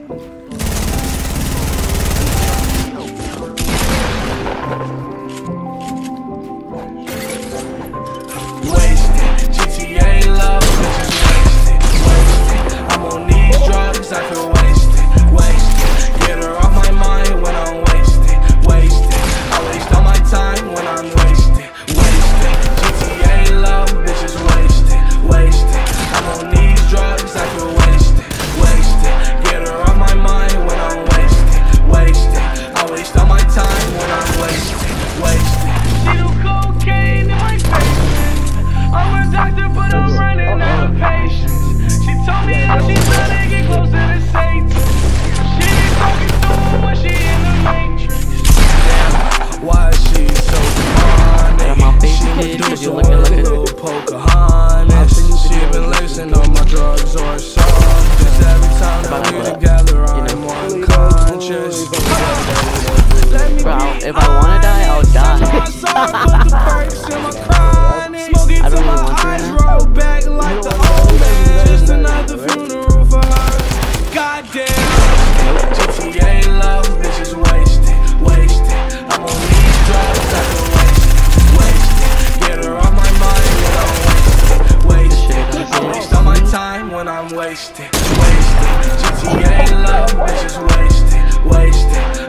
Wasted, GTA love, bitches wasted, wasted. I'm on these drugs, I feel wasted, wasted. Get her off my mind when I'm wasted, wasted. I waste all my time when I'm wasted, wasted. GTA love, bitches wasted, wasted. I'm on these drugs, I feel wasted, wasted. Get her off my mind when I'm wasted, wasted. I waste all my time when I'm wasted, wasted. She do cocaine in my basement. I'm a doctor, but I'm running out of patience. She told me that she's trying to get closer to Satan. She ain't talking to him when she in the Matrix. Why is she so fun? She produce you're a looking like little Pocahontas. She been lacing on my drugs or songs. Just every time that we together, I'm unconscious. Bro, if I wanna die, I'll die. I don't really want to right now. Roll back like the old man. Just another funeral for her. Goddamn. GTA love, bitches wasted, wasted. I'm on these drugs, I feel wasted, wasted. Get her off my mind when I'm wasted, wasted. I waste all my time when I'm wasted, wasted. GTA love, bitches wasted, wasted.